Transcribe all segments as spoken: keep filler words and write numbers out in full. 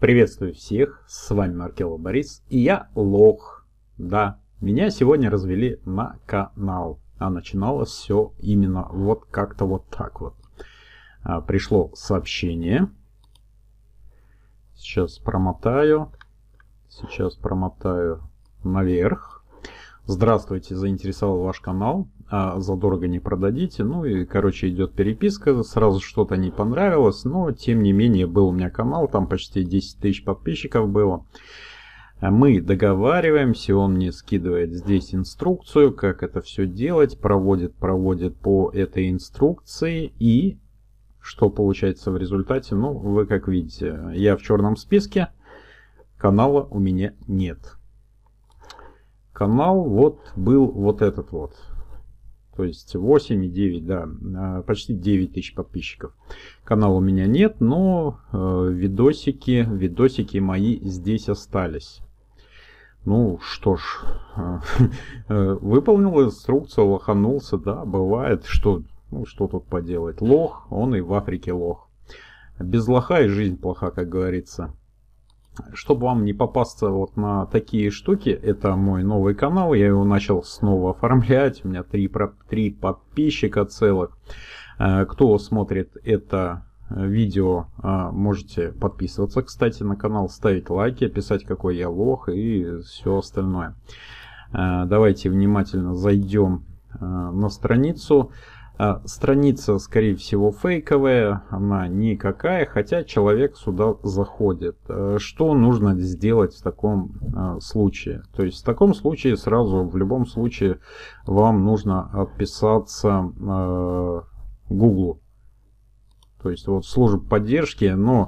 Приветствую всех, с вами Маркелов Борис, и я лох. Да, меня сегодня развели на канал, а начиналось все именно вот как-то вот так вот. А, пришло сообщение, сейчас промотаю, сейчас промотаю наверх. Здравствуйте, заинтересовал ваш канал, а задорого не продадите. Ну и, короче, идет переписка, сразу что-то не понравилось, но тем не менее был у меня канал, там почти десять тысяч подписчиков было. Мы договариваемся, он мне скидывает здесь инструкцию, как это все делать, проводит, проводит по этой инструкции, и что получается в результате, ну, вы как видите, я в черном списке, канала у меня нет. Канал вот был вот этот вот, то есть восемь и девять, да, почти девять тысяч подписчиков. Канала у меня нет, но э, видосики, видосики мои здесь остались. Ну что ж, э, выполнил инструкцию, лоханулся, да, бывает, что, ну, что тут поделать. Лох, он и в Африке лох. Без лоха и жизнь плоха, как говорится. Чтобы вам не попасться вот на такие штуки, это мой новый канал, я его начал снова оформлять, у меня три, три подписчика целых. Кто смотрит это видео, можете подписываться, кстати, на канал, ставить лайки, писать, какой я лох и все остальное. Давайте внимательно зайдем на страницу. Страница, скорее всего, фейковая, она никакая, хотя человек сюда заходит. Что нужно сделать в таком случае? То есть в таком случае сразу, в любом случае, вам нужно отписаться Google. То есть вот служб поддержки, но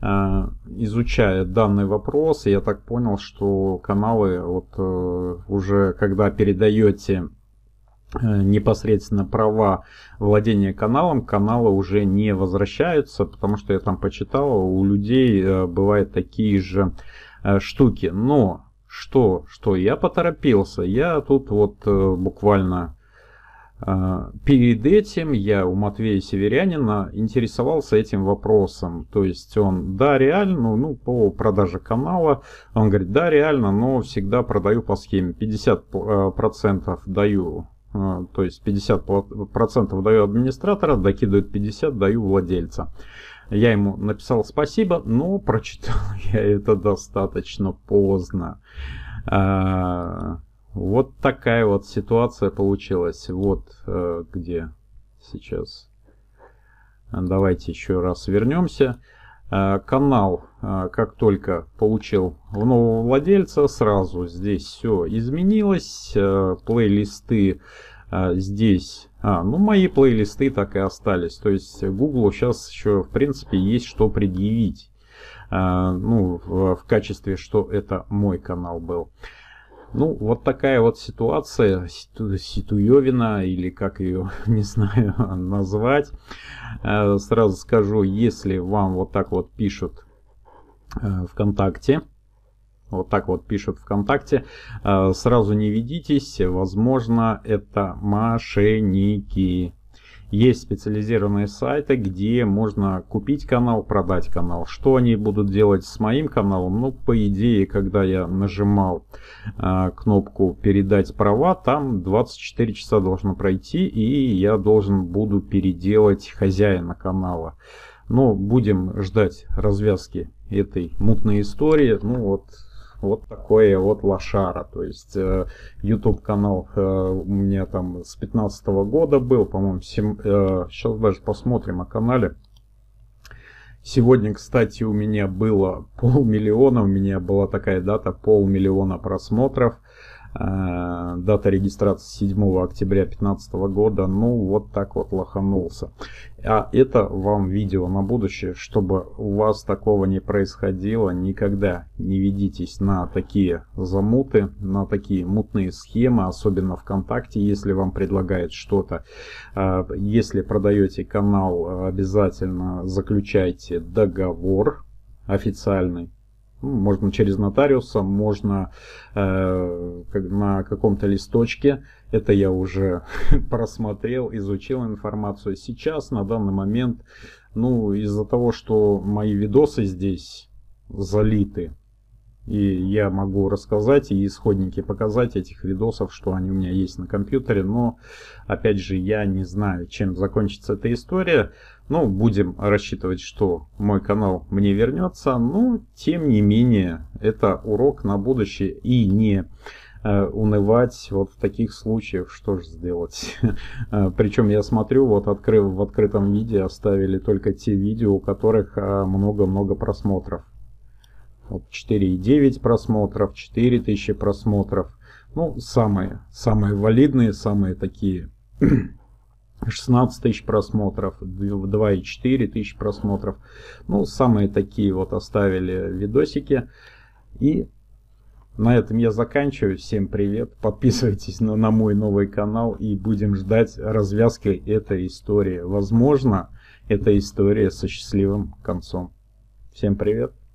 изучая данный вопрос, я так понял, что каналы вот уже когда передаете непосредственно права владения каналом, каналы уже не возвращаются, потому что я там почитал, у людей бывают такие же штуки. Но что, что я поторопился, я тут вот буквально перед этим я у Матвея Северянина интересовался этим вопросом. То есть он, да, реально, ну, по продаже канала, он говорит, да, реально, но всегда продаю по схеме. пятьдесят процентов даю. То есть пятьдесят процентов даю администратора, докидывает пятьдесят, даю владельца. Я ему написал спасибо, но прочитал я это достаточно поздно. Вот такая вот ситуация получилась. Вот где сейчас. Давайте еще раз вернемся. Канал, как только получил нового владельца, сразу здесь все изменилось. Плейлисты здесь, а, ну мои плейлисты так и остались. То есть Google сейчас еще в принципе есть что предъявить. Ну, в качестве, что это мой канал был. Ну, вот такая вот ситуация, ситу, ситуевина, или как ее, не знаю, назвать. Сразу скажу, если вам вот так вот пишут ВКонтакте, вот так вот пишут ВКонтакте, сразу не ведитесь, возможно, это мошенники. Есть специализированные сайты, где можно купить канал, продать канал. Что они будут делать с моим каналом? Ну, по идее, когда я нажимал э, кнопку «Передать права», там двадцать четыре часа должно пройти, и я должен буду переделать хозяина канала. Но будем ждать развязки этой мутной истории. Ну вот... Вот такое вот лошара. То есть э, YouTube канал э, у меня там с пятнадцатого года был, по-моему, э, сейчас даже посмотрим о канале. Сегодня, кстати, у меня было полмиллиона, у меня была такая дата, полмиллиона просмотров. Э, дата регистрации седьмого октября две тысячи пятнадцатого года. Ну, вот так вот лоханулся. А это вам видео на будущее, чтобы у вас такого не происходило. Никогда не ведитесь на такие замуты, на такие мутные схемы, особенно ВКонтакте, если вам предлагают что-то. Если продаете канал, обязательно заключайте договор официальный. Можно через нотариуса, можно э, на каком-то листочке. Это я уже просмотрел, изучил информацию. Сейчас, на данный момент, ну, из-за того, что мои видосы здесь залиты. И я могу рассказать и исходники показать этих видосов, что они у меня есть на компьютере. Но, опять же, я не знаю, чем закончится эта история. Ну, будем рассчитывать, что мой канал мне вернется. Но, тем не менее, это урок на будущее. И не э, унывать вот в таких случаях, что же сделать. Причем я смотрю, вот открыв, в открытом виде оставили только те видео, у которых много-много просмотров. Вот четыре и девять просмотров, четыре тысячи просмотров. Ну, самые, самые валидные, самые такие шестнадцать тысяч просмотров, два и четыре тысячи просмотров. Ну, самые такие вот оставили видосики. И на этом я заканчиваю. Всем привет. Подписывайтесь на, на мой новый канал и будем ждать развязки этой истории. Возможно, эта история со счастливым концом. Всем привет.